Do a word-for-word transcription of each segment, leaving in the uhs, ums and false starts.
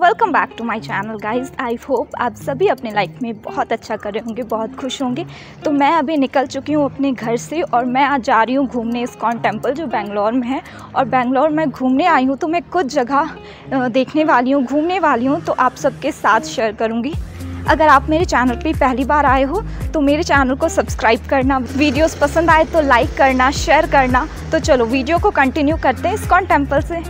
Welcome back to my channel guys. I hope आप सभी अपने लाइफ में बहुत अच्छा कर रहे होंगे, बहुत खुश होंगे। तो मैं अभी निकल चुकी हूँ अपने घर से और मैं आज जा रही हूँ घूमने इस्कॉन टेम्पल जो बेंगलोर में है। और बेंगलोर में घूमने आई हूँ तो मैं कुछ जगह देखने वाली हूँ, घूमने वाली हूँ, तो आप सबके साथ शेयर करूँगी। अगर आप मेरे चैनल पे पहली बार आए हो तो मेरे चैनल को सब्सक्राइब करना, वीडियोस पसंद आए तो लाइक करना, शेयर करना। तो चलो वीडियो को कंटिन्यू करते हैं इस्कॉन टेम्पल से।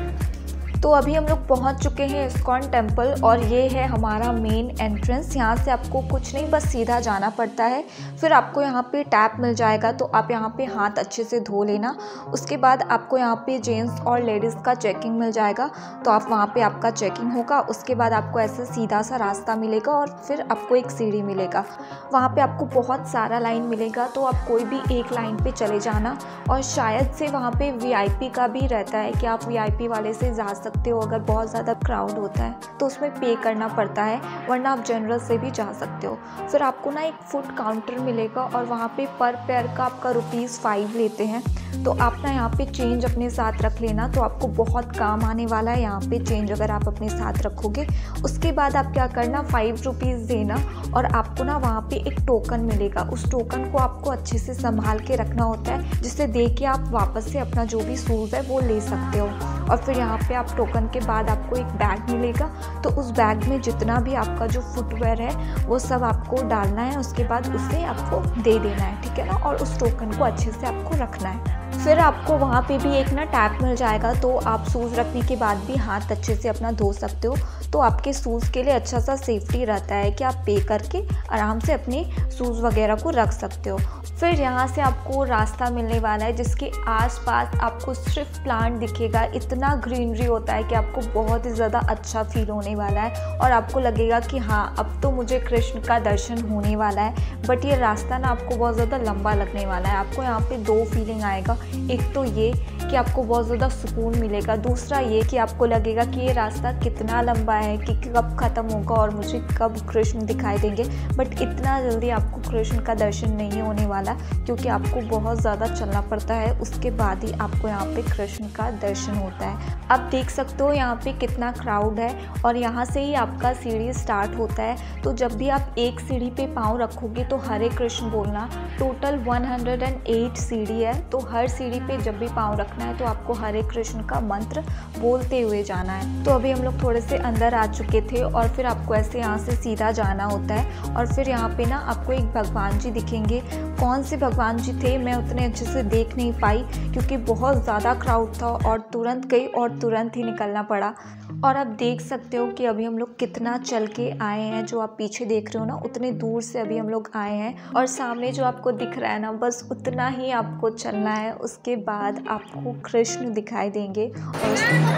तो अभी हम लोग पहुंच चुके हैं इस्कॉन टेम्पल और ये है हमारा मेन एंट्रेंस। यहाँ से आपको कुछ नहीं, बस सीधा जाना पड़ता है। फिर आपको यहाँ पे टैप मिल जाएगा, तो आप यहाँ पे हाथ अच्छे से धो लेना। उसके बाद आपको यहाँ पे जेंट्स और लेडीज़ का चेकिंग मिल जाएगा, तो आप वहाँ पे आपका चेकिंग होगा। उसके बाद आपको ऐसा सीधा सा रास्ता मिलेगा और फिर आपको एक सीढ़ी मिलेगा। वहाँ पर आपको बहुत सारा लाइन मिलेगा, तो आप कोई भी एक लाइन पर चले जाना। और शायद से वहाँ पर वी आई पी का भी रहता है कि आप वी आई पी वाले से जा सकते हो। अगर बहुत ज़्यादा क्राउड होता है तो उसमें पे करना पड़ता है, वरना आप जनरल से भी जा सकते हो। फिर आपको ना एक फूड काउंटर मिलेगा और वहाँ पे पर पेयर का आपका रुपीज़ फाइव लेते हैं। तो आप ना यहाँ पे चेंज अपने साथ रख लेना, तो आपको बहुत काम आने वाला है यहाँ पे चेंज अगर आप अपने साथ रखोगे। उसके बाद आप क्या करना, फाइव रुपीज़ देना और आपको ना वहाँ पे एक टोकन मिलेगा। उस टोकन को आपको अच्छे से संभाल के रखना होता है, जिससे दे के आप वापस से अपना जो भी शूज़ है वो ले सकते हो। और फिर यहाँ पे आप टोकन के बाद आपको एक बैग मिलेगा, तो उस बैग में जितना भी आपका जो फुटवेयर है वो सब आपको डालना है। उसके बाद उसे आपको दे देना है, ठीक है ना। और उस टोकन को अच्छे से आपको रखना है। फिर आपको वहाँ पे भी एक ना टैप मिल जाएगा, तो आप शूज़ रखने के बाद भी हाथ अच्छे से अपना धो सकते हो। तो आपके शूज़ के लिए अच्छा सा सेफ्टी रहता है कि आप पे करके आराम से अपने शूज़ वगैरह को रख सकते हो। फिर यहाँ से आपको रास्ता मिलने वाला है, जिसके आसपास आपको सिर्फ प्लांट दिखेगा। इतना ग्रीनरी होता है कि आपको बहुत ही ज़्यादा अच्छा फील होने वाला है और आपको लगेगा कि हाँ, अब तो मुझे कृष्ण का दर्शन होने वाला है। बट ये रास्ता ना आपको बहुत ज़्यादा लंबा लगने वाला है। आपको यहाँ पे दो फीलिंग आएगा, एक तो ये कि आपको बहुत ज़्यादा सुकून मिलेगा, दूसरा ये कि आपको लगेगा कि ये रास्ता कितना लंबा है, कि कब ख़त्म होगा और मुझे कब कृष्ण दिखाई देंगे। बट इतना जल्दी आपको कृष्ण का दर्शन नहीं होने वाला, क्योंकि आपको बहुत ज़्यादा चलना पड़ता है। उसके बाद ही आपको यहाँ पे कृष्ण का दर्शन होता है। आप देख सकते हो यहाँ पे कितना क्राउड है और यहाँ से ही आपका सीढ़ी स्टार्ट होता है। तो जब भी आप एक सीढ़ी पे पाँव रखोगे तो हरे कृष्ण बोलना। Total one hundred and eight सीढ़ी है, तो हर सीढ़ी पे जब भी पाँव रखना है तो आपको हरे कृष्ण का मंत्र बोलते हुए जाना है। तो अभी हम लोग थोड़े से अंदर आ चुके थे और फिर आपको ऐसे यहाँ से सीधा जाना होता है। और फिर यहाँ पे ना आपको एक भगवान जी दिखेंगे। कौन से भगवान जी थे मैं उतने अच्छे से देख नहीं पाई, क्योंकि बहुत ज़्यादा क्राउड था और तुरंत गई और तुरंत ही निकलना पड़ा। और आप देख सकते हो कि अभी हम लोग कितना चल के आए हैं। जो आप पीछे देख रहे हो ना, उतने दूर से अभी हम लोग आए हैं और सामने जो आपको दिख रहा है ना, बस उतना ही आपको चलना है। उसके बाद आपको कृष्ण दिखाई देंगे और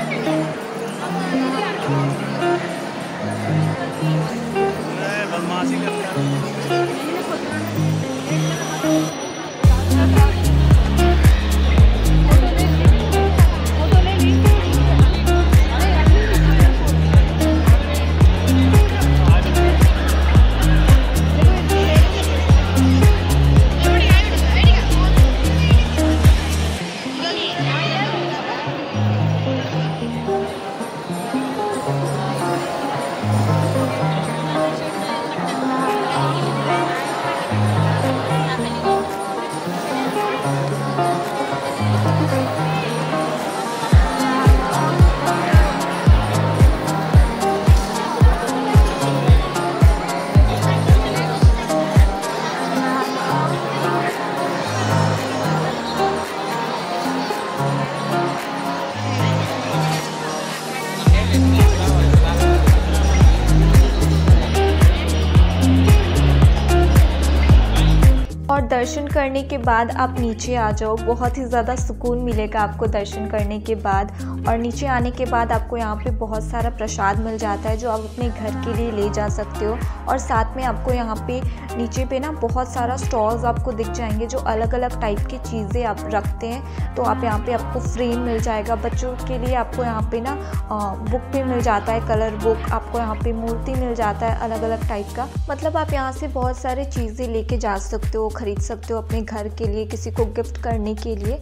और दर्शन करने के बाद आप नीचे आ जाओ। बहुत ही ज़्यादा सुकून मिलेगा आपको दर्शन करने के बाद। और नीचे आने के बाद आपको यहाँ पे बहुत सारा प्रसाद मिल जाता है, जो आप अपने घर के लिए ले जा सकते हो। और साथ में आपको यहाँ पे नीचे पे ना बहुत सारा स्टॉल्स आपको दिख जाएंगे, जो अलग अलग टाइप की चीज़ें आप रखते हैं। तो आप यहाँ पे आपको फ्रेम मिल जाएगा। बच्चों के लिए आपको यहाँ पे ना बुक भी मिल जाता है, कलर बुक। आपको यहाँ पे मूर्ति मिल जाता है अलग अलग टाइप का। मतलब आप यहाँ से बहुत सारी चीज़ें लेके जा सकते हो, खरीद सकते हो अपने घर के लिए, किसी को गिफ्ट करने के लिए।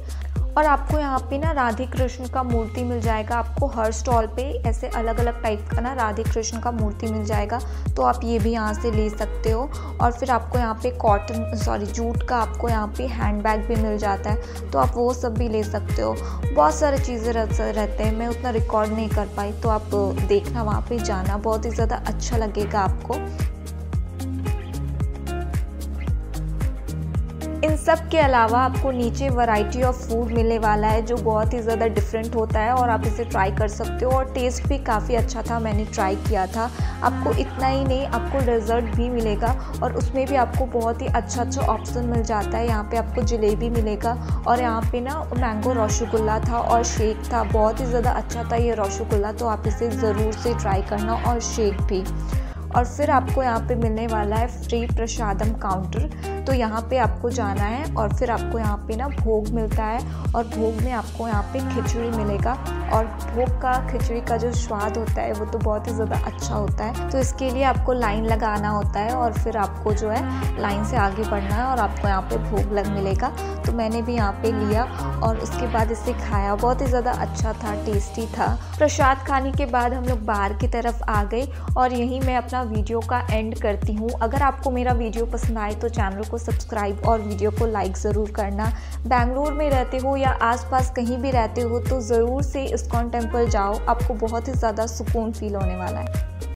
और आपको यहाँ पे ना राधे कृष्ण का मूर्ति मिल जाएगा। आपको हर स्टॉल पे ऐसे अलग अलग टाइप का ना राधे कृष्ण का मूर्ति मिल जाएगा, तो आप ये भी यहाँ से ले सकते हो। और फिर आपको यहाँ पे कॉटन सॉरी जूट का आपको यहाँ पे हैंड बैग भी मिल जाता है, तो आप वो सब भी ले सकते हो। बहुत सारी चीज़ें रहते हैं, मैं उतना रिकॉर्ड नहीं कर पाई, तो आप देखना वहाँ पे जाना, बहुत ही ज़्यादा अच्छा लगेगा आपको। इन सब के अलावा आपको नीचे वैरायटी ऑफ फूड मिलने वाला है जो बहुत ही ज़्यादा डिफरेंट होता है, और आप इसे ट्राई कर सकते हो। और टेस्ट भी काफ़ी अच्छा था, मैंने ट्राई किया था। आपको इतना ही नहीं, आपको डेजर्ट भी मिलेगा, और उसमें भी आपको बहुत ही अच्छा अच्छा ऑप्शन मिल जाता है। यहाँ पे आपको जलेबी मिलेगा, और यहाँ पे ना मैंगो रसगुल्ला था और शेक था, बहुत ही ज़्यादा अच्छा था ये रसगुल्ला, तो आप इसे ज़रूर से ट्राई करना, और शेक भी। और फिर आपको यहाँ पे मिलने वाला है फ्री प्रसादम काउंटर, तो यहाँ पे आपको जाना है, और फिर आपको यहाँ पे ना भोग मिलता है, और भोग में आपको यहाँ पे खिचड़ी मिलेगा। और भोग का खिचड़ी का जो स्वाद होता है वो तो बहुत ही ज़्यादा अच्छा होता है, तो इसके लिए आपको लाइन लगाना होता है, और फिर आपको जो है लाइन से आगे बढ़ना है, और आपको यहाँ पे भोग लग मिलेगा। तो मैंने भी यहाँ पे लिया, और उसके बाद इसे खाया, बहुत ही ज़्यादा अच्छा था, टेस्टी था। प्रसाद खाने के बाद हम लोग बाहर की तरफ आ गए, और यहीं मैं अपना वीडियो का एंड करती हूँ। अगर आपको मेरा वीडियो पसंद आए तो चैनल को सब्सक्राइब और वीडियो को लाइक ज़रूर करना। बेंगलुरु में रहते हो या आसपास कहीं भी रहते हो तो ज़रूर से इस्कॉन टेम्पल जाओ, आपको बहुत ही ज़्यादा सुकून फील होने वाला है।